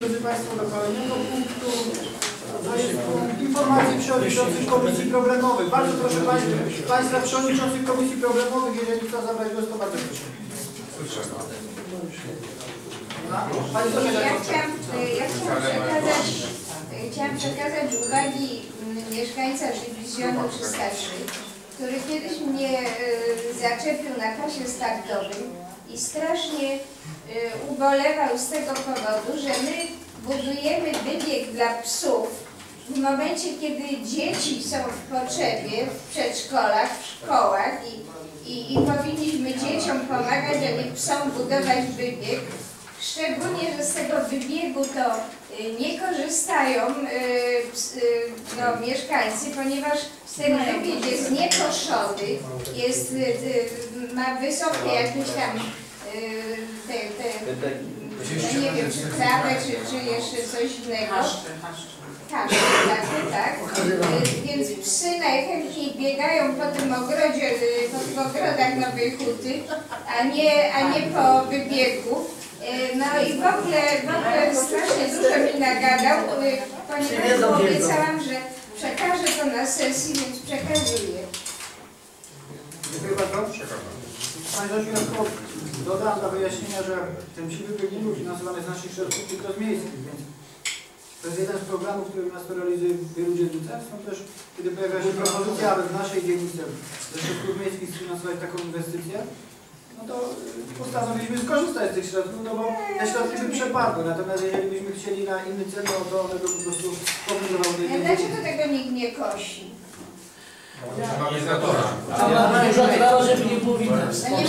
Drodzy Państwo, do kolejnego punktu, to jest punkt informacji przewodniczących komisji problemowych. Bardzo proszę Państwa przewodniczących komisji problemowych, jeżeli chcą zabrać głos, to bardzo proszę. Chciałam przekazać uwagi mieszkańca Dywizjonu 303, który kiedyś mnie zaczepił na pasie startowym i strasznie ubolewał z tego powodu, że my budujemy wybieg dla psów w momencie, kiedy dzieci są w potrzebie w przedszkolach, w szkołach i powinniśmy dzieciom pomagać, a nie psom budować wybieg. Szczególnie, że z tego wybiegu to nie korzystają mieszkańcy, ponieważ ten wybieg jest niekoszony, ma wysokie jakieś tam nie wiem, czy trawę, czy jeszcze coś innego. Tak. Więc psy najchętniej biegają po tym ogrodzie, po ogrodach Nowej Huty, a nie po wybiegu. No i w ogóle strasznie dużo mi nagadał, ponieważ obiecałam, że przekażę to na sesji, więc przekazuję. Dziękuję bardzo. Panie Zosiu, dodam do wyjaśnienia, że ten psi wybieg nie był finansowany z naszych środków, tylko z miejskich, więc to jest jeden z programów, który nas realizuje w wielu dzielnicach. Są też, kiedy pojawia się propozycja, aby w naszej dzielnicy ze środków miejskich sfinansować taką inwestycję, no to postanowiliśmy skorzystać z tych środków, no bo te środki by przepadły. Natomiast jeżeli byśmy chcieli na inny cel, no to one by po prostu powodowały tej inwestycji. Dlaczego tego nikt nie kosi? Żeby nie było widać.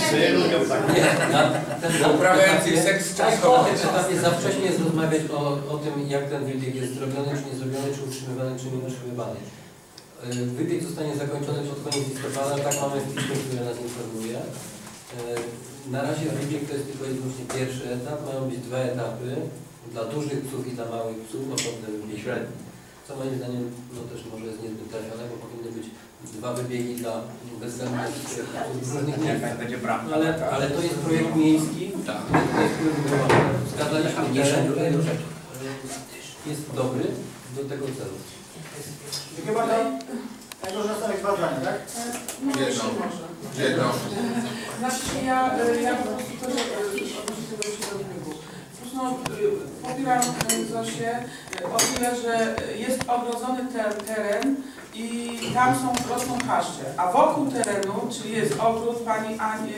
Uprawiający seks często. Jest za wcześnie jest rozmawiać o tym, jak ten wybieg jest zrobiony, czy nie zrobiony, czy utrzymywany, czy nie utrzymywany. Wybieg zostanie zakończony pod koniec listopada, tak mamy w piśmie, które nas informuje. Na razie wybieg to jest tylko i wyłącznie pierwszy etap, mają być dwa etapy dla dużych psów i dla małych psów, a potem wybieg średni. Co moim zdaniem no też może jest niezbyt trafione, bo powinny być dwa wybiegi dla bezwzględnych różnych miejsc. Ale to jest projekt miejski, zgadzaliśmy teren, jest dobry do tego celu. Dziękuję bardzo. Proszę zostawić dwa zdania, tak? Jedno. Znaczy ja po prostu też odnośnie tego środowiku. Popieram Zosię o tyle, że jest ogrodzony teren i tam rosną chaszcze, a wokół terenu, czyli jest ogród pani Ani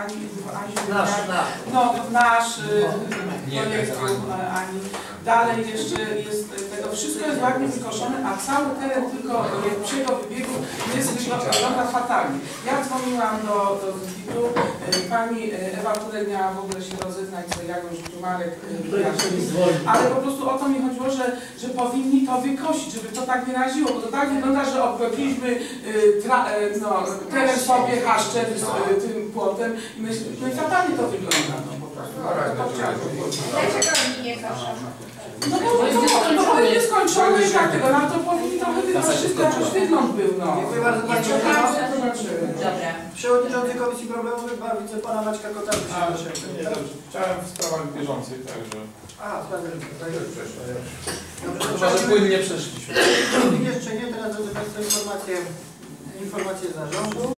nasz projekt Ani. Dalej jeszcze jest tego, wszystko jest ładnie wykoszone, a cały teren tylko psiego wybiegu wygląda fatalnie. Ja dzwoniłam do Zipitu, pani Ewa tutaj miała w ogóle się rozeznać, co jak już tu Marek, ale po prostu o to mi chodziło, że powinni to wykosić, żeby to tak wyraziło, bo to tak wygląda, że obrobiliśmy teren sobie chaszcze tym płotem i myślę, no i fatalnie to wygląda. Dlaczego oni nie koszą? No bo to jest skończone i tak tego, no to powinni trochę wykoszyć, jakiś wygląd był, no. Dziękuję bardzo. Dobra. Przewodniczący Komisji Problemowych, pana Maćka Kota. Chciałem w sprawach bieżących, także... A, w sprawie Chyba, że płynnie przeszliśmy. Jeszcze nie, teraz drodzy Państwo informacje z zarządu.